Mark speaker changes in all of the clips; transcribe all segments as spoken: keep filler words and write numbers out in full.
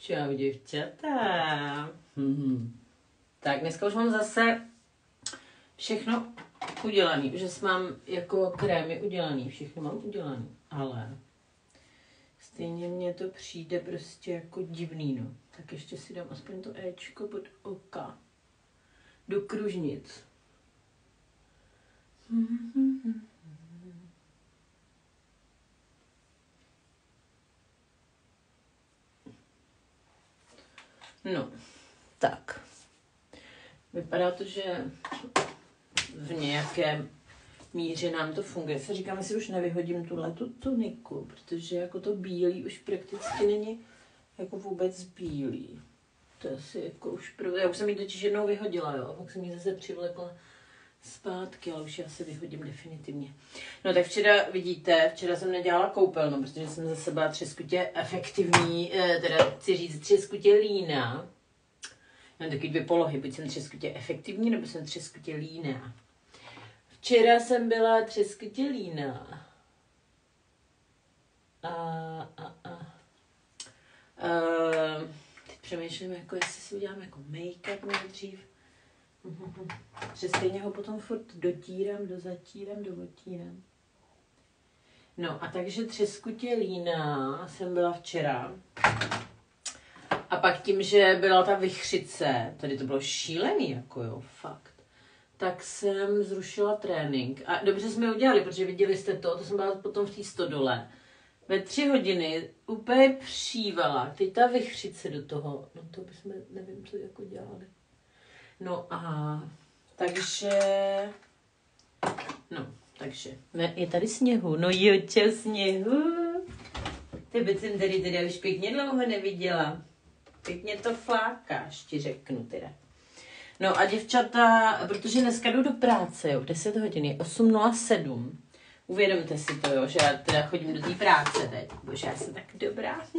Speaker 1: Čau děvčata. Hmm. Tak dneska už mám zase všechno udělaný. Už mám jako krémy udělaný, všechno mám udělaný. Ale stejně mně to přijde prostě jako divný, no. Tak ještě si dám aspoň to éčko pod oka. Do kružnic. No, tak. Vypadá to, že v nějaké míře nám to funguje. Se říkám, jestli už nevyhodím tuhle tu tuniku, protože jako to bílý už prakticky není jako vůbec bílý. To asi jako už prv... Já už jsem ji totiž jednou vyhodila, jo, a pak jsem ji zase přivlekla zpátky, ale už já si vyhodím definitivně. No tak včera, vidíte, včera jsem nedělala koupelnu, protože jsem zase byla třeskutě efektivní, teda chci říct třeskutě líná. Mám taky dvě polohy, buď jsem třeskutě efektivní, nebo jsem třeskutě líná. Včera jsem byla třeskutě líná. A, a, a. a teď přemýšlím, jako jestli si udělám jako make-up nejdřív. Že stejně ho potom furt dotírám, dozatírám, dovotírám. No a takže třeskutě líná jsem byla včera. A pak tím, že byla ta vichřice, tady to bylo šílený, jako jo, fakt, tak jsem zrušila trénink. A dobře jsme udělali, protože viděli jste to, to jsem byla potom v té stodole. Ve tři hodiny úplně přívala, teď ta vichřice do toho, no to bychom, nevím, co jako dělali. No a takže, no, takže, je tady sněhu, no jo, čau sněhu. Tebe jsem tady teda už pěkně dlouho neviděla. Pěkně to flákáš, ti řeknu teda. No a děvčata, protože dneska jdu do práce, jo, v deset hodin, je osm nula sedm. Uvědomte si to, jo, že já teda chodím do té práce teď. Bože, já jsem tak dobrá.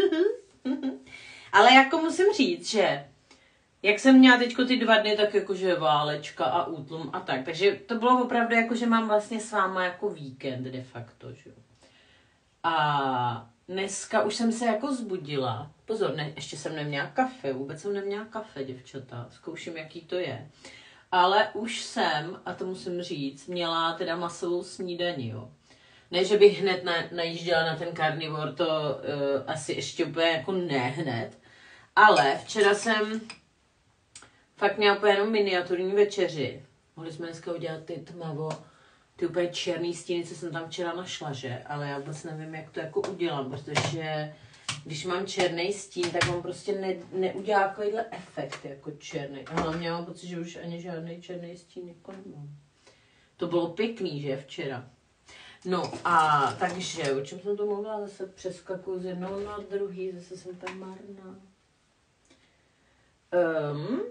Speaker 1: Ale jako musím říct, že jak jsem měla teďko ty dva dny, tak jakože válečka a útlum a tak. Takže to bylo opravdu jako, že mám vlastně s váma jako víkend de facto, že jo. A dneska už jsem se jako zbudila. Pozor, ne, ještě jsem neměla kafe, vůbec jsem neměla kafe, děvčata. Zkouším, jaký to je. Ale už jsem, a to musím říct, měla teda masovou snídani, jo. Ne, že bych hned na, najížděla na ten karnivor, to uh, asi ještě úplně jako ne hned. Ale včera jsem fakt měla úplně jenom miniaturní večeři. Mohli jsme dneska udělat ty tmavo, ty úplně černý stíny, co jsem tam včera našla, že? Ale já vůbec nevím, jak to jako udělám, protože když mám černý stín, tak on prostě ne, neudělá takovýhle efekt jako černý. A hlavně mám pocit, že už ani žádný černý stín jako nemám. To bylo pěkný, že včera. No a takže, o čem jsem to mluvila? Zase přeskakuju z jednou na druhý, zase jsem tam marná. Um,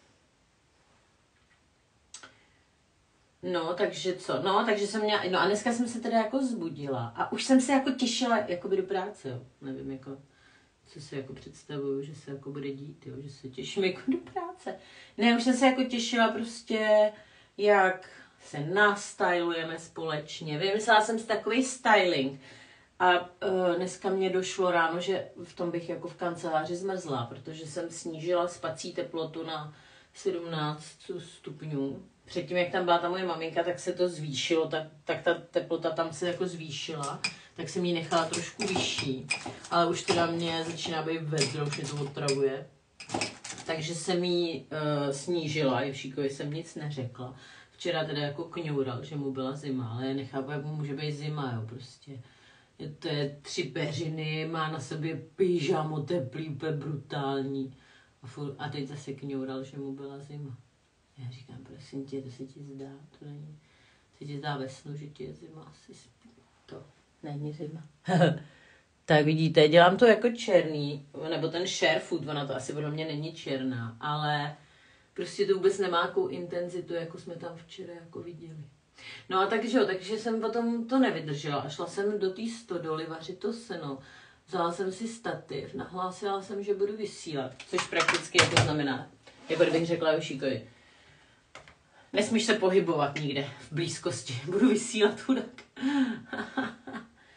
Speaker 1: No, takže co? No, takže jsem měla, no a dneska jsem se teda jako zbudila a už jsem se jako těšila jakoby do práce, jo. Nevím, jako, co si jako představuju, že se jako bude dít, jo, že se těším jako do práce. Ne, už jsem se jako těšila prostě, jak se nastylujeme společně. Vymyslela jsem si takový styling a uh, dneska mě došlo ráno, že v tom bych jako v kanceláři zmrzla, protože jsem snížila spací teplotu na sedmnáct stupňů. Předtím, jak tam byla ta moje maminka, tak se to zvýšilo, tak, tak ta teplota tam se jako zvýšila, tak jsem ji nechala trošku vyšší, ale už teda mě začíná být vedro, už mě to otravuje. Takže jsem ji uh, snížila, Jevšíkovi jsem nic neřekla. Včera teda jako kňoural, že mu byla zima, ale já nechápu, jak mu může být zima, jo, prostě. To je tři peřiny, má na sobě pyžamo teplý, úplně brutální. A, furt, a teď zase kňoural, že mu byla zima. Já říkám, prosím tě, to se ti zdá, to není, se ti zdá ve snu, že ti je zima, asi spí. To není zima. Tak vidíte, dělám to jako černý, nebo ten share food, ona to asi pro mě není černá, ale prostě to vůbec nemá takovou intenzitu, jako jsme tam včera jako viděli. No a takže jo, takže jsem potom to nevydržela a šla jsem do té stodoly vařit to seno. Vzala jsem si stativ, nahlásila jsem, že budu vysílat, což prakticky jako znamená, jako kdybych řekla Jošíkovi, nesmíš se pohybovat nikde v blízkosti, budu vysílat chudák. Já mu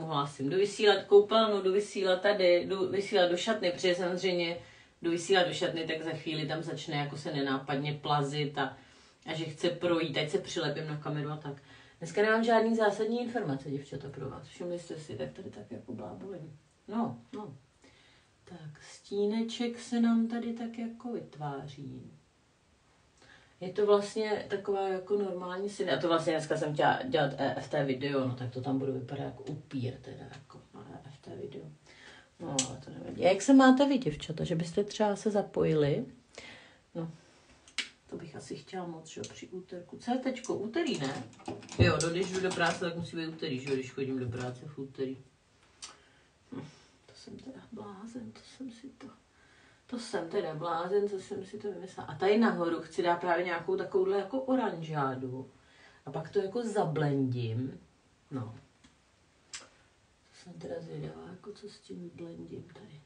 Speaker 1: mu hlásím, jdu vysílat koupelnu, jdu vysílat tady, jdu vysílat do šatny, protože samozřejmě jdu vysílat do šatny, tak za chvíli tam začne jako se nenápadně plazit a, a že chce projít, ať se přilepím na kameru a tak. Dneska nemám žádný zásadní informace, děvčata, pro vás. Všimli jste si, tak tady tak jako blábolím. No, no. Tak, stíneček se nám tady tak jako vytváří. Je to vlastně taková jako normální syny. A to vlastně dneska jsem chtěla dělat E F T video, no tak to tam budu vypadat jako upír, teda jako na E F T video. No, ale to nevím. Jak se máte vy, děvčata, že byste třeba se zapojili? No, to bych asi chtěla moc, že při úterku. Co je teďko? Úterý, ne? Jo, no, když jdu do práce, tak musí být úterý, že když chodím do práce v úterý. Hm, to jsem teda blázen, to jsem si to... To jsem teda blázen, co jsem si to vymyslela. A tady nahoru chci dát právě nějakou takovouhle jako oranžádu. A pak to jako zablendím. No. To jsem teda zvědavá, jako co s tím blendím tady.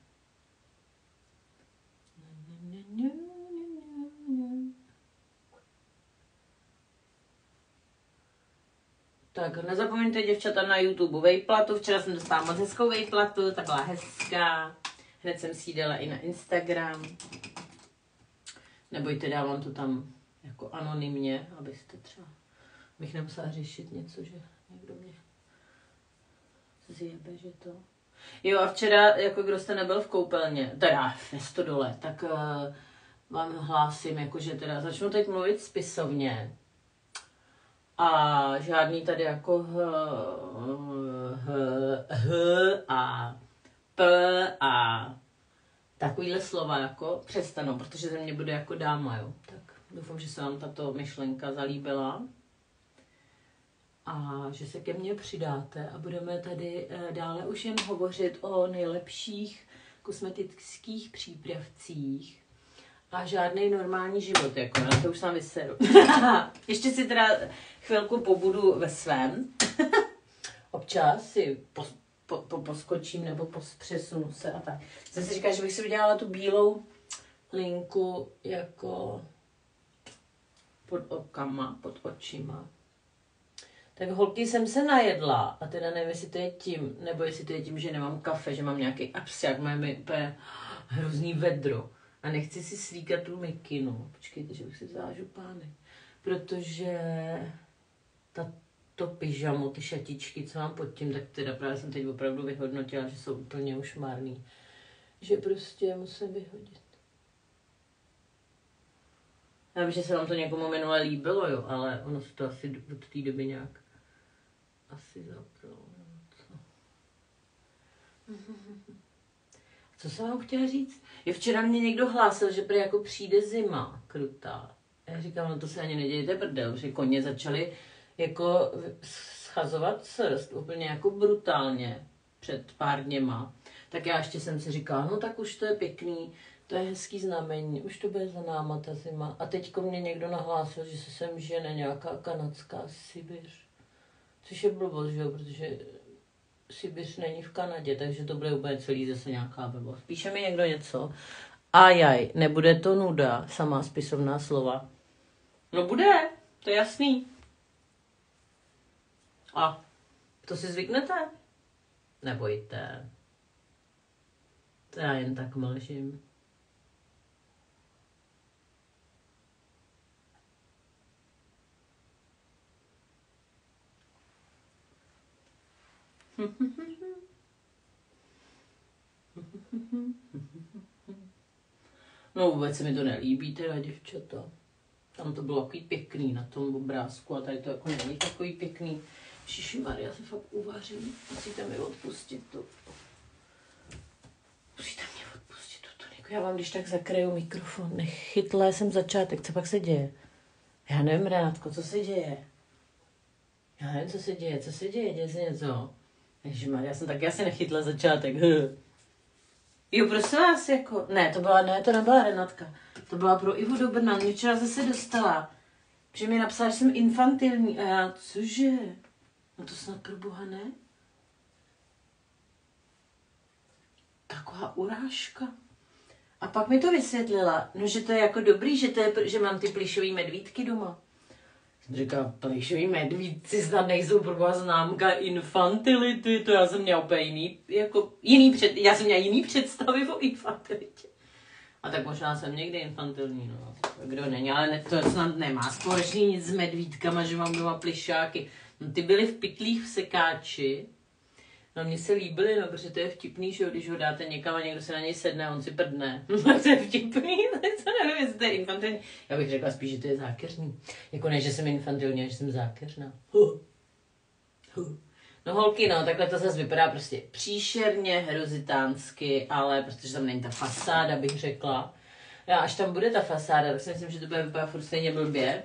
Speaker 1: Tak nezapomeňte, děvčata, na YouTube vejplatu. Včera jsem dostala moc hezkou vejplatu, ta byla hezká. Hned jsem si ji dala i na Instagram. Nebojte, dávám to tam jako anonymně, abyste třeba, bych nemusela řešit něco, že někdo mě zjebe, že to... Jo, a včera, jako kdo jste nebyl v koupelně, teda ve Stodole, tak uh, vám hlásím, jako že teda začnu teď mluvit spisovně. A žádný tady jako h, h, h a p a takovýhle slova jako přestanou, protože ze mě bude jako dáma, jo. Tak doufám, že se vám tato myšlenka zalíbila a že se ke mně přidáte a budeme tady dále už jen hovořit o nejlepších kosmetických přípravcích a žádný normální život, jako na to už sám vyseru. Ještě si teda chvilku pobudu ve svém. Občas si pos, po, po, poskočím nebo pos, přesunu se a tak. Jsem si říkala, že bych si udělala tu bílou linku jako pod okama, pod očima. Tak holky, jsem se najedla a teda nevím, jestli to je tím, nebo jestli to je tím, že nemám kafe, že mám nějaký absiak, mám mi úplně hrozný vedro. A nechci si slíkat tu mikinu. Počkejte, že už si vzala župánek. Protože ta, to pyžamo, ty šatičky, co mám pod tím, tak teda právě jsem teď opravdu vyhodnotila, že jsou úplně už marný. Že prostě musím vyhodit. Já vím, že se vám to někomu minule líbilo, jo, ale ono se to asi od té doby nějak asi zapralo. Co jsem vám chtěla říct? Je včera mě někdo hlásil, že prý jako přijde zima krutá. Já říkám, no to se ani nedějte prdel, že koně začaly jako schazovat srst úplně jako brutálně před pár dněma. Tak já ještě jsem si říkala, no tak už to je pěkný, to je hezký znamení, už to bude za náma ta zima. A teďko mě někdo nahlásil, že se sem žene nějaká kanadská Sibiř. Což je blbost, že jo, protože Sibiř není v Kanadě, takže to bude úplně celý zase nějaká blbost. Píše mi někdo něco? Ajaj, nebude to nuda, samá spisovná slova. No bude, to je jasný. A to si zvyknete? Nebojte. To já jen tak mlžím. No vůbec se mi to nelíbí teda, děvčata. Tam to bylo takový pěkný na tom obrázku a tady to jako není takový pěkný. Šišimaria, se fakt uvařím. Musíte mi odpustit to. Musíte mě odpustit tu toniku. Já vám když tak zakryju mikrofon. Nechytlé jsem začátek. Co pak se děje? Já nevím, Renátko, co se děje? Já nevím, co se děje. Co se děje? Děje se něco? Ježišmarja, já jsem taky asi nechytla začátek. Jo, prosím vás, jako... Ne, to byla, ne, to nebyla Renatka. To byla pro Ivu do Brna. Mě včera zase dostala. Že mi napsala, že jsem infantilní. A já, cože? No to snad pro Boha ne? Taková urážka. A pak mi to vysvětlila, no, že to je jako dobrý, že, to je, že mám ty plišový medvídky doma. Říká, plišoví medvídci snad nejsou pro vás známka infantility, to já jsem měla úplně jiný, jako jiný před, já jsem měla jiný představy o infantilitě. A tak možná jsem někdy infantilní, no, kdo není, ale ne, to snad nemá společný nic s medvídkama, že mám doma plišáky. No, ty byly v pytlích v sekáči, no mně se líbily, no, protože to je vtipný, že když ho dáte někam a někdo se na něj sedne a on si prdne. To je vtipný, to nevím, jestli to je infantilní. Já bych řekla spíš, že to je zákeřný. Jako ne, že jsem infantilní, ale že jsem zákeřná. Huh. Huh. No holky, no, takhle to zase vypadá prostě příšerně, hrozitánsky, ale protože tam není ta fasáda, bych řekla. A až tam bude ta fasáda, tak si myslím, že to bude vypadat furt stejně blbě.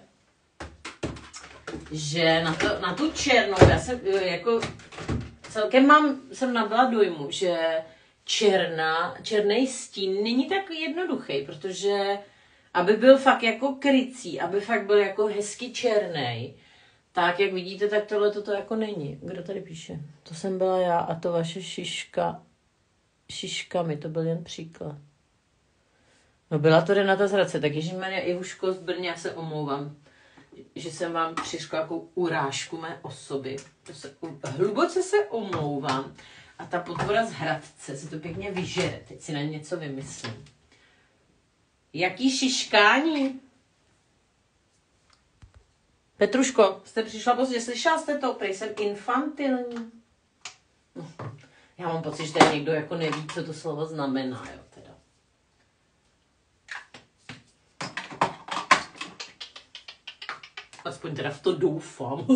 Speaker 1: Že na, to, na tu černou, já jsem jako celkem mám, jsem nabyla dojmu, že černá, černý stín není tak jednoduchý, protože aby byl fakt jako krycí, aby fakt byl jako hezky černý, tak jak vidíte, tak tohle to jako není. Kdo tady píše? To jsem byla já a to vaše šiška, šiškami, to byl jen příklad. No byla to Renata z Hradce, tak ježišmarja, Ivuško z Brně, já se omlouvám, že jsem vám přišla jako urážku mé osoby. To se, hluboce se omlouvám. A ta potvora z Hradce si to pěkně vyžere. Teď si na něco vymyslím. Jaký šiškání? Petruško, jste přišla pozdě, slyšela jste to? Prej jsem infantilní. Já mám pocit, že tady někdo jako neví, co to slovo znamená, jo, teda. Aspoň teda v to doufám.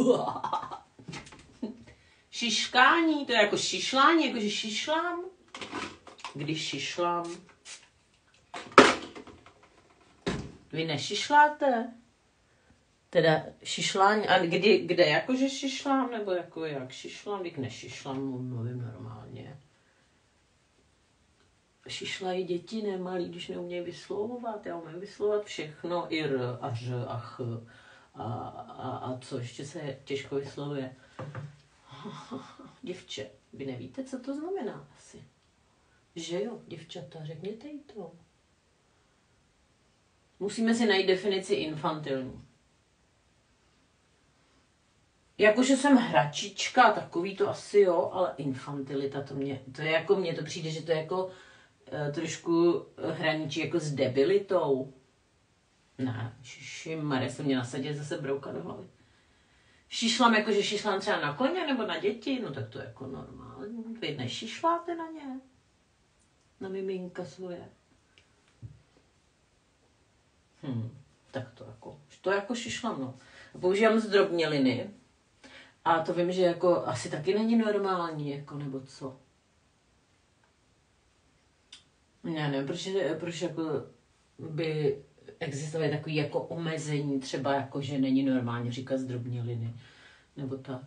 Speaker 1: Šiškání, to je jako šišlání, jakože šišlám. Když šišlám. Vy nešišláte? Teda šišlání, a kdy, kde jakože šišlám, nebo jako jak šišlám, když nešišlám, mluvím normálně. Šišlají děti nemalí, když neumějí vyslovovat, já umím vyslovovat všechno, i r, a ř, a ch, a, a, a co ještě se těžko vyslovuje. Děvče, vy nevíte, co to znamená asi. Že jo, děvčata, řekněte jí to. Musíme si najít definici infantilní. Jakože jsem hračička, takový to asi jo, ale infantilita, to mě, to je jako, mně to přijde, že to je jako e, trošku hraničí jako s debilitou. Ne, šišimare, se mě nasadit zase brouka do hlavy. Šišlám jako, že šišlám třeba na koně nebo na děti, no tak to je jako normální. Vy nešišláte na ně? Na miminka svoje. Hm, tak to jako, to jako šišlám, no. Používám zdrobněliny. A to vím, že jako asi taky není normální, jako nebo co. Já nevím, proč, proč jako by existovaly takové jako omezení, třeba jako, že není normálně říkat zdrobněliny, nebo tak.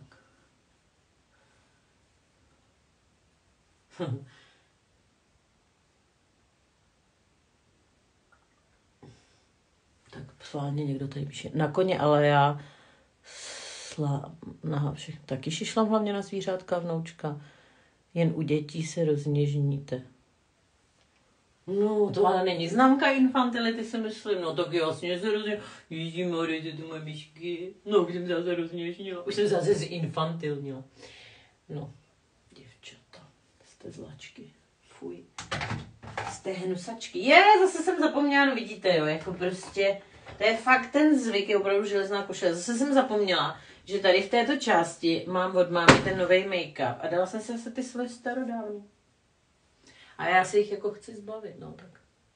Speaker 1: Tak sválně někdo tady píše. Na koně, ale já sla, na všechno. Taky šišlám hlavně na zvířátka, vnoučka. Jen u dětí se rozněžníte. No, to ale není známka infantility, si myslím. No, tak jasně se rozněžnila. Jíždí, Marie, ty moje myšky. No, když jsem zase rozněžnila. Už jsem zase zinfantilnila. No, děvčata, jste zlačky. Fuj. Jste hnusačky. Je, zase jsem zapomněla, no vidíte, jo, jako prostě, to je fakt ten zvyk, je opravdu železná košile. Zase jsem zapomněla, že tady v této části mám od mámy ten nový make-up a dala jsem si zase ty svoje starodávný. A já se jich jako chci zbavit, no tak.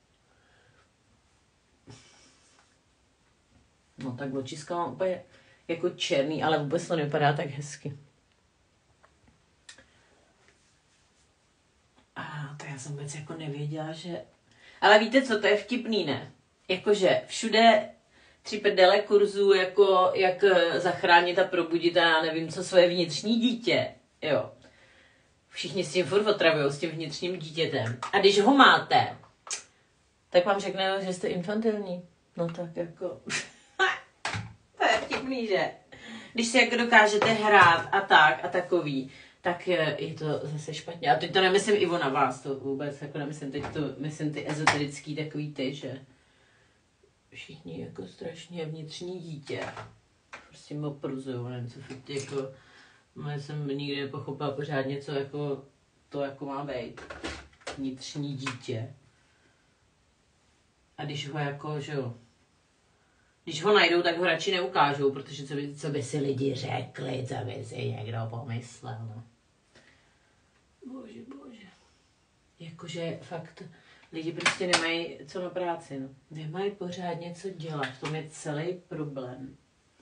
Speaker 1: No tak očiska mám úplně jako černý, ale vůbec to nevypadá tak hezky. A to já jsem vůbec jako nevěděla, že... Ale víte co, to je vtipný, ne? Jakože všude tři prdele kurzů, jako jak zachránit a probudit a já nevím co, svoje vnitřní dítě, jo. Všichni s tím furt otravujou, s tím vnitřním dítětem. A když ho máte, tak vám řekne, že jste infantilní. No tak jako... To je vtipný, že? Když si jako dokážete hrát a tak a takový, tak je, je to zase špatně. A teď to nemyslím Ivo na vás, to vůbec jako nemyslím, teď to myslím ty ezoterický takový ty, že všichni jako strašně vnitřní dítě. prostě mopruzujou, nevím, co fakt jako, no, já jsem nikdy nepochopila pořádně, co jako, to jako má být vnitřní dítě. A když ho jako, že jo, když ho najdou, tak ho radši neukážou, protože co by, co by si lidi řekli, co by si někdo pomyslel, no. Bože, bože. Jakože fakt lidi prostě nemají co na práci, no. Nemají pořádně co dělat, v tom je celý problém.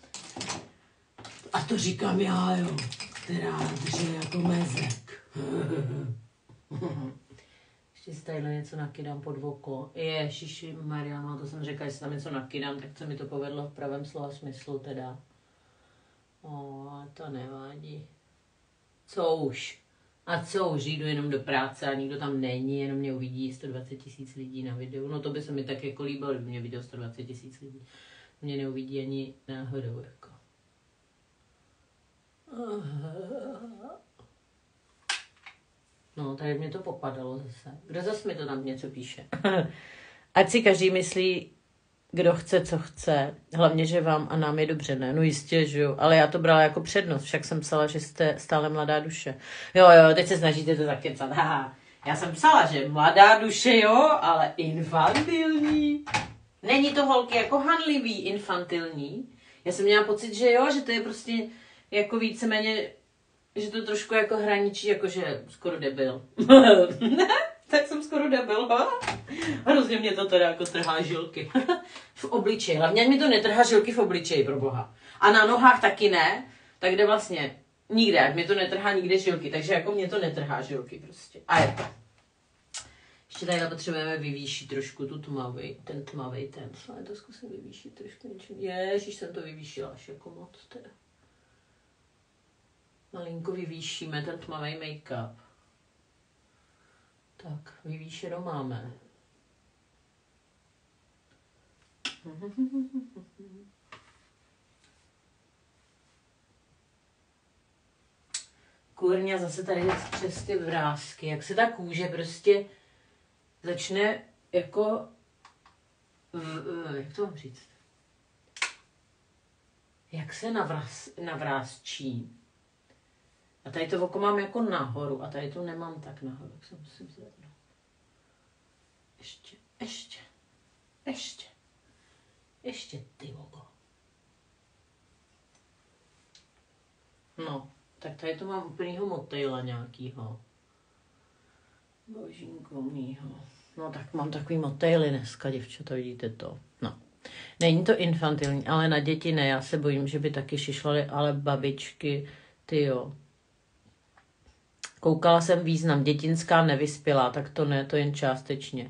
Speaker 1: A to říkám já, jo, která dře jako mezek. Ještě si tadyhle něco nakydám pod oko. Ježiši Maria, no to jsem řekla, že si tam něco nakydám, tak se mi to povedlo v pravém slova smyslu teda. O, to nevadí. Co už? A co už, jdu jenom do práce a nikdo tam není, jenom mě uvidí sto dvacet tisíc lidí na videu. No to by se mi tak jako líbilo, kdyby mě vidělo sto dvacet tisíc lidí. Mě neuvidí ani náhodou, jako. No, tady mě to popadalo zase. Kdo zase mi to tam něco píše? Ať si každý myslí, kdo chce, co chce. Hlavně, že vám a nám je dobře, ne? No jistě, že jo. Ale já to brala jako přednost. Však jsem psala, že jste stále mladá duše. Jo, jo, teď se snažíte to zakecat. Haha. Já jsem psala, že mladá duše, jo, ale infantilní. Není to holky jako hanlivý infantilní. Já jsem měla pocit, že jo, že to je prostě jako víceméně, že to trošku jako hraničí, jakože skoro debil. Tak jsem skoro debil, ha? Hrozně mě to teda jako trhá žilky. V obličeji, hlavně mi to netrhá žilky v obličeji, pro boha. A na nohách taky ne, tak jde vlastně nikde, ať mi to netrhá nikde žilky, takže jako mě to netrhá žilky prostě. A je to. Ještě tady potřebujeme vyvýšit trošku tu tmavý, ten tmavý ten. Ale to zkusím vyvýšit trošku něčím. Ježiš, jsem to vyvýšila až jako moc teda. Malinko vyvýšíme ten tmavý make-up. Tak, vyvýšeno máme. Kurňa, zase tady přes ty vrásky, jak se ta kůže prostě začne jako, jak to mám říct, jak se navrás, navrásčí. A tady to oko mám jako nahoru a tady to nemám tak nahoru, tak se musím zvednout. Ještě, ještě, ještě, ještě ty oko. No, tak tady to mám úplnýho motejla nějakýho. Božínko mýho. No tak mám takový motejly dneska, děvčata, vidíte to. No. Není to infantilní, ale na děti ne, já se bojím, že by taky šišlaly, ale babičky, tyjo. Koukala jsem význam, dětinská nevyspělá, tak to ne, to jen částečně.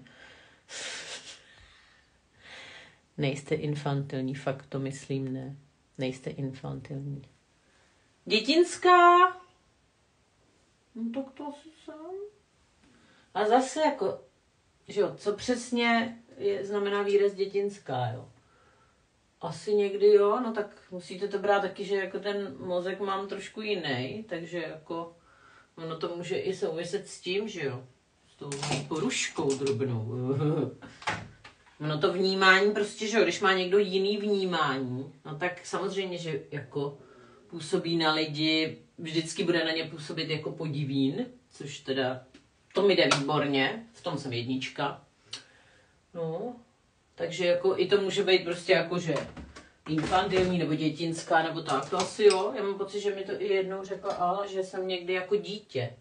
Speaker 1: Nejste infantilní, fakt to myslím, ne. Nejste infantilní. Dětinská? No tak to asi jsem. A zase jako, že jo, co přesně je, znamená výraz dětinská, jo. Asi někdy jo, no tak musíte to brát taky, že jako ten mozek mám trošku jiný, takže jako ono to může i souviset s tím, že jo, s tou poruškou drobnou. Ono to vnímání prostě, že jo, když má někdo jiný vnímání, no tak samozřejmě, že jako působí na lidi, vždycky bude na ně působit jako podivín, což teda, to mi jde výborně, v tom jsem jednička. No, takže jako i to může být prostě jako, že infantilní nebo dětinská nebo tak, to asi jo. Já mám pocit, že mi to i jednou řekla Ala, že jsem někdy jako dítě.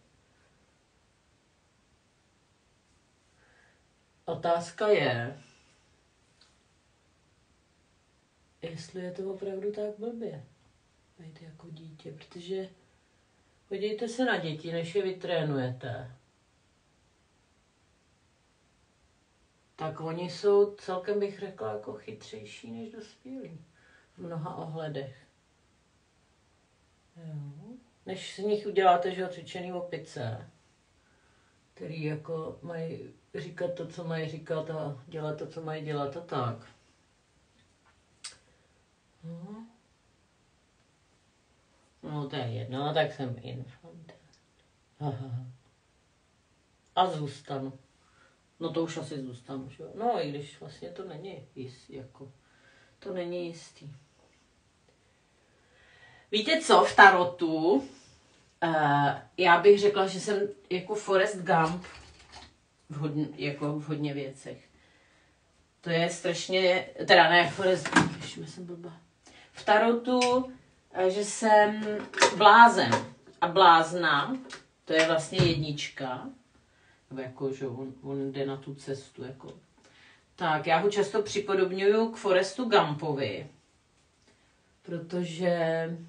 Speaker 1: Otázka je, jestli je to opravdu tak blbě, být jako dítě, protože podívejte se na děti, než je vytrénujete. Tak oni jsou celkem, bych řekla, jako chytřejší než dospělí. V mnoha ohledech. Jo. Než z nich uděláte, že cvičený opice, který jako mají říkat to, co mají říkat a dělat to, co mají dělat a tak. No, no to je jedno, tak jsem infant. Aha. A zůstanu. No to už asi zůstanu, že jo? No i když vlastně to není jistý, jako, to není jistý. Víte co, v tarotu, uh, já bych řekla, že jsem jako Forrest Gump v hodně, jako v hodně věcech. To je strašně, teda ne, Forrest Gump, ještě jsem blbá. V tarotu, uh, že jsem blázen a blázna, to je vlastně jednička, nebo jako, že on, on jde na tu cestu, jako. Tak, já ho často připodobňuju k Forrestu Gumpovi, protože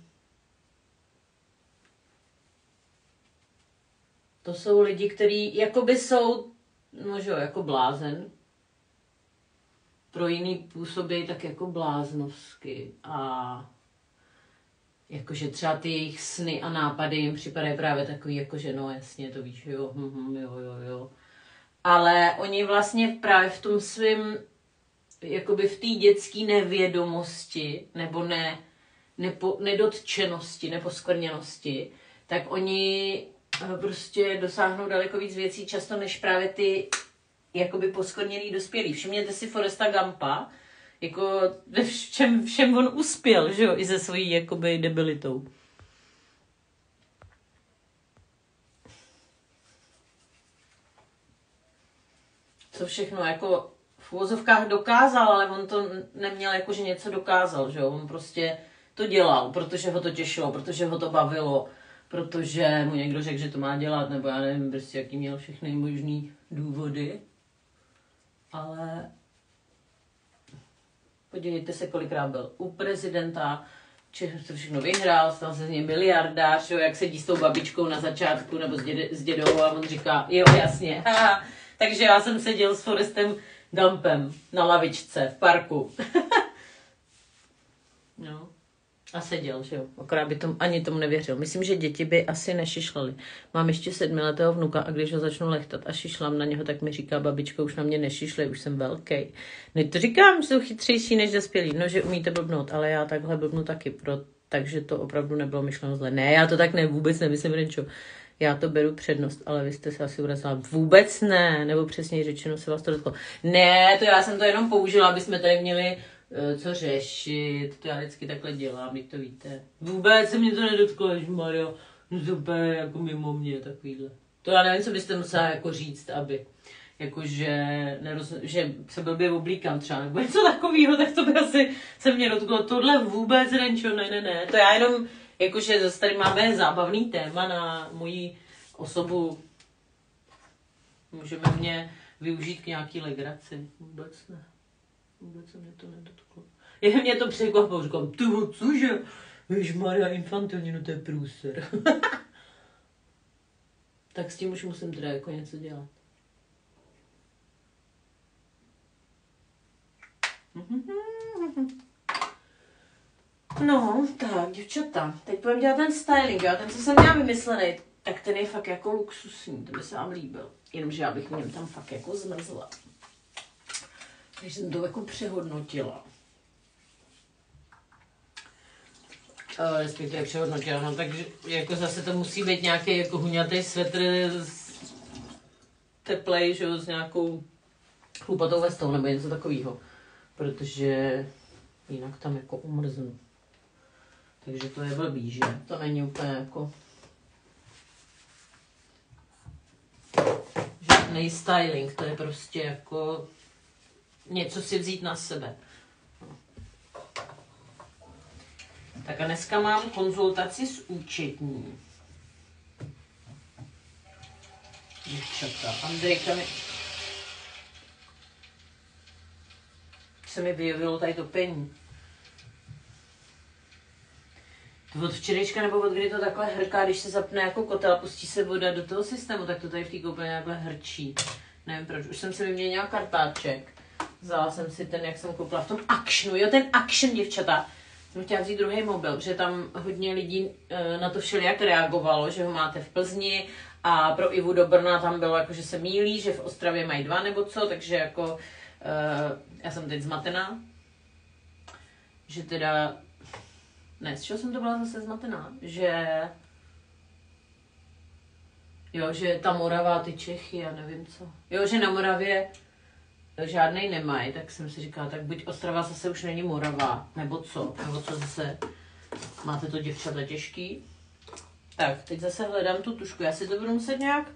Speaker 1: to jsou lidi, kteří jakoby jsou, no že jo, jako blázen. Pro jiný působí tak jako bláznovsky a jakože třeba ty jejich sny a nápady jim připadají právě takový, jakože no jasně, to víš, jo, hm, jo, jo, jo. Ale oni vlastně právě v tom svým, jakoby v té dětské nevědomosti, nebo ne, nepo, nedotčenosti, neposkvrněnosti, tak oni prostě dosáhnou daleko víc věcí často, než právě ty jakoby poskvrněný dospělí. Všimněte si Forresta Gumpa, jako ve všem, všem on uspěl, že jo, i se svojí jakoby debilitou. Co všechno jako v uvozovkách dokázal, ale on to neměl jako, že něco dokázal, že jo, on prostě to dělal, protože ho to těšilo, protože ho to bavilo, protože mu někdo řekl, že to má dělat, nebo já nevím, prostě jaký měl všechny možný důvody. Ale podívejte se, kolikrát byl u prezidenta, či to všechno vyhrál, stal se z něj miliardář, jo, jak sedí s tou babičkou na začátku, nebo s, děde, s dědou a on říká, jo, jasně, haha. Takže já jsem seděl s Forrestem Gumpem na lavičce v parku. No. A seděl, že jo. Akorát by tomu, ani tomu nevěřil. Myslím, že děti by asi nešišlaly. Mám ještě sedmiletého vnuka a když ho začnu lechtat a šišlám na něho, tak mi říká babičko, už na mě nešišlej, už jsem velký. Ne, to říkám, že jsou chytřejší než dospělí. No, že umíte blbnout, ale já takhle blbnu taky. Pro, takže to opravdu nebylo myšleno zle. Ne, já to tak ne, vůbec nemyslím, Renčo. Já to beru přednost, ale vy jste se asi urazila. Vůbec ne, nebo přesněji řečeno se vás to dotklo. Ne, to já jsem to jenom použila, aby jsme tady měli uh, co řešit. To já vždycky takhle dělám, když to víte. Vůbec se mě to nedotklo, Mario. No super, jako mimo mě, takovýhle. To já nevím, co byste musela jako říct, aby jakože neroz... že se blbě oblíkám třeba, nebo něco takového, tak to by asi se mě dotklo. Tohle vůbec, Renčo, ne, ne, ne. To já jenom jakože zase tady máme zábavný téma na moji osobu. Můžeme mě využít k nějaký legraci. Vůbec ne. Vůbec se mě to nedotklo. Je mě to překvapilo. Říkám, ty cože? Ježmarja, infantilní, no to je průser. Tak s tím už musím teda jako něco dělat. No, tak, děvčata, teď budeme dělat ten styling, jo, ten, co jsem měla vymyslený, tak ten je fakt jako luxusní, ten by se vám líbil, jenomže já bych v něm tam fakt jako zmrzla. Takže jsem to jako přehodnotila. Uh, respektive přehodnotila, no takže jako zase to musí být nějaký jako huňatý svetr teplej, že jo, s nějakou chlupatou vestou nebo něco takového, protože jinak tam jako umrznu. Takže to je blbý, že? To není úplně jako žádný styling, to je prostě jako něco si vzít na sebe. Tak a dneska mám konzultaci s účetní. Děvčata, Andrejka mi... se mi vyjevilo tady topení. Od včerejška nebo od kdy to takhle hrká, když se zapne jako kotel a pustí se voda do toho systému, tak to tady v té koupelně takhle hrčí. Nevím proč, už jsem si vyměnila kartáček. Vzala jsem si ten, jak jsem koupila v tom Actionu, jo ten Action, děvčata. Jsem chtěla vzít druhý mobil, protože tam hodně lidí e, na to všelijak reagovalo, že ho máte v Plzni a pro Ivu do Brna tam bylo jako, že se mýlí, že v Ostravě mají dva nebo co, takže jako e, já jsem teď zmatená, že teda, ne, z čeho jsem to byla zase zmatená, že jo, že ta Morava, ty Čechy, já nevím co, jo, že na Moravě žádnej nemají, tak jsem si říkala, tak buď Ostrava zase už není Morava, nebo co, nebo co zase, Máte to, děvčata, těžký. Tak, teď zase hledám tu tušku. Já si to budu muset nějak...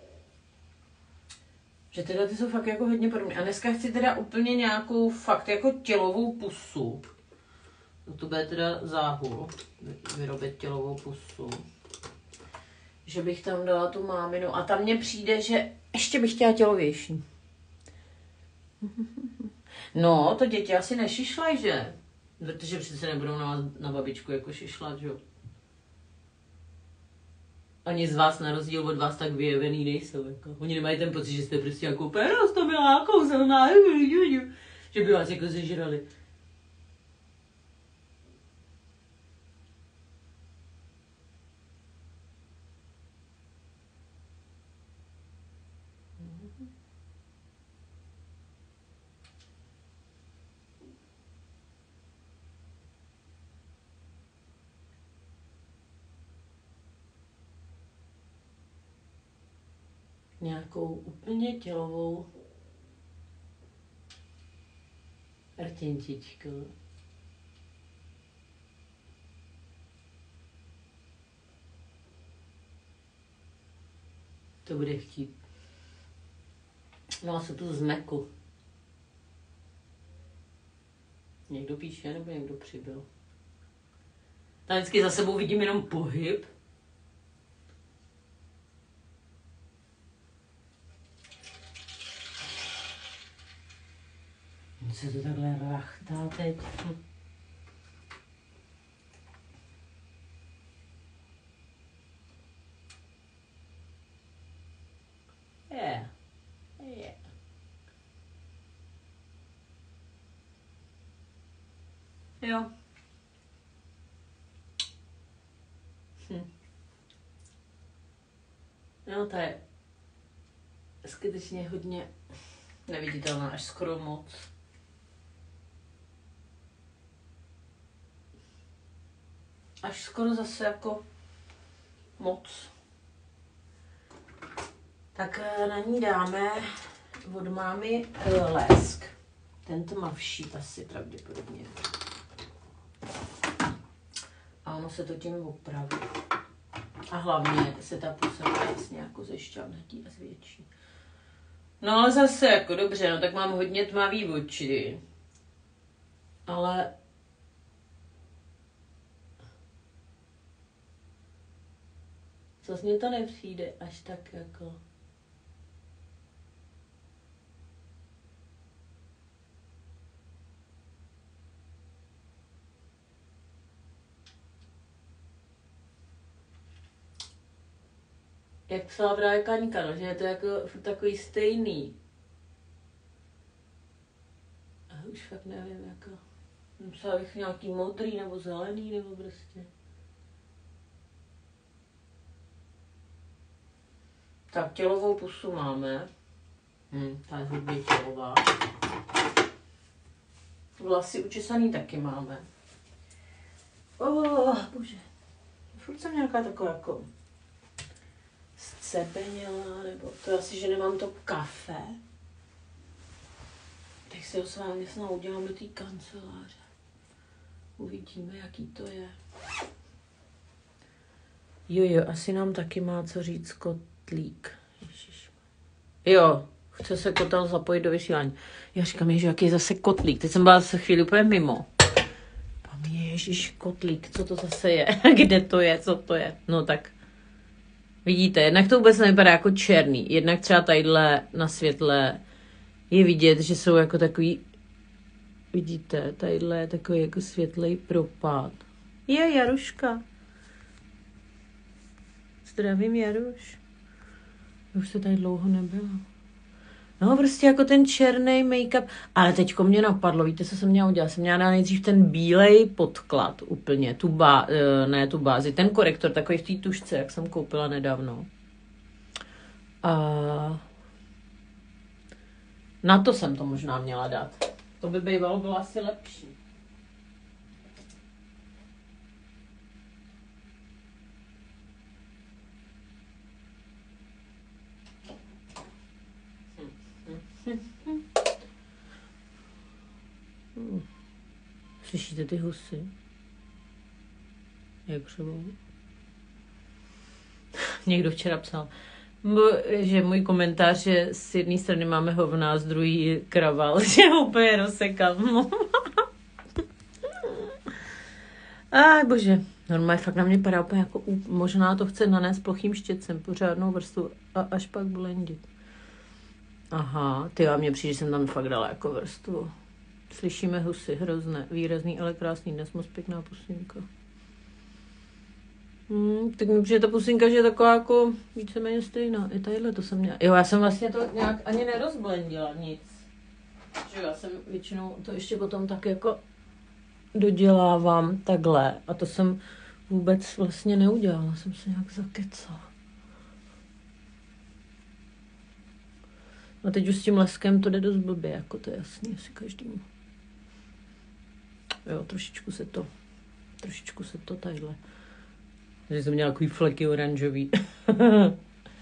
Speaker 1: Že tyhle ty jsou fakt jako hodně podobné. A dneska chci teda úplně nějakou fakt jako tělovou pusu. No to bude teda záhul. Vyrobit tělovou pusu. Že bych tam dala tu máminu. A tam mně přijde, že ještě bych chtěla tělovější. No, to děti asi nešišlaj, že? Protože přece nebudou na, na babičku jako šišlat, že jo? Ani z vás, na rozdíl od vás, tak vyjevený nejsou. Jako. Oni nemají ten pocit, že jste prostě jako úplně roztomilá, kouzelná, že by vás jako zežrali. Nějakou úplně tělovou rtěntičku. To bude chtít. No a se tu zmeku. Někdo píše, nebo někdo přibyl. Tam vždycky za sebou vidím jenom pohyb. Se to takhle rachtá teď. Hm. Je. Je. Jo. Hm. No to je skutečně hodně neviditelná, až skoro moc. Až skoro zase jako moc. Tak na ní dáme od mámy lesk. Tento má všít asi pravděpodobně. A ono se to tím opraví. A hlavně se ta pusa vlastně jako zešťavnatí a zvětší. No ale zase jako dobře, no tak mám hodně tmavý oči. Ale zase mně to nepřijde až tak jako... Jak psala právě Kaňka, no, že je to jako takový stejný. A už fakt nevím, jako... Psala bych nějaký modrý nebo zelený, nebo prostě... Tak tělovou pusu máme. Hm, ta je hodně tělová. Vlasy učesaný taky máme. Oh, bože. Furt jsem nějaká taková jako zcebenělá, nebo to asi, že nemám to kafe. Tak si ho s vámi snad udělám do té kanceláře. Uvidíme, jaký to je. Jo, jo, asi nám taky má co říct Kotlík. Ježiš. Jo, chce se Kotel zapojit do vysílání. Já říkám, ježiš, jaký je zase Kotlík. Teď jsem byla zase chvíli úplně mimo. Pán Ježiš, Kotlík, co to zase je? Kde to je, co to je? No tak, vidíte, jednak to vůbec nevypadá jako černý. Jednak třeba tadyhle na světle je vidět, že jsou jako takový, vidíte, tadyhle je takový jako světlej propad. Je, Jaruška. Zdravím, Jaruš. Už se tady dlouho nebyla. No, prostě jako ten černý make-up. Ale teďko mě napadlo, víte, co jsem měla udělat? Jsem měla dát nejdřív ten bílej podklad úplně, tu bá, ne tu bázi, ten korektor, takový v té tušce, jak jsem koupila nedávno. A na to jsem to možná měla dát. To by bývalo bylo asi lepší. Slyšíte ty husy? Jakřovou. Někdo včera psal, že můj komentář, že z jedné strany máme hovna, z druhý kraval, že ho úplně rozsekám. Aj bože, normálně fakt na mě padá úplně jako, možná to chce nanést plochým štětcem, pořádnou vrstvu a až pak blendit. Aha, ty a mně přijde, že jsem tam fakt dala jako vrstvu. Slyšíme husy, hrozné, výrazný, ale krásný, dnes moc pěkná pusinka. Hmm, tak mi přijde ta pusinka, že je taková jako víceméně stejná. I tadyhle to jsem měla. Jo, já jsem vlastně to nějak ani nerozblendila nic. Že já jsem většinou to ještě potom tak jako dodělávám takhle. A to jsem vůbec vlastně neudělala. Jsem se nějak zakecala. A teď už s tím leskem to jde dost blbě, jako to je jasný asi každému. Jo, trošičku se to, trošičku se to tadyhle. Že jsem měla takový fleky oranžový. Oh,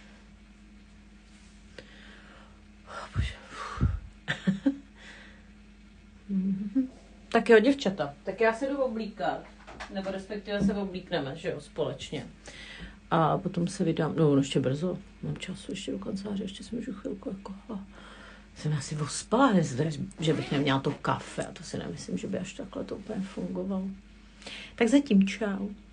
Speaker 1: bože. Tak jo, děvčata, tak já se jdu oblíkat, nebo respektive se oblíkneme, že jo, společně. A potom se vydám, no ještě brzo, mám času ještě do kanceláře, ještě si můžu chvilku jako, oh, jsem asi ospala, že bych neměla to kafe a to si nemyslím, že by až takhle to úplně fungovalo. Tak zatím čau.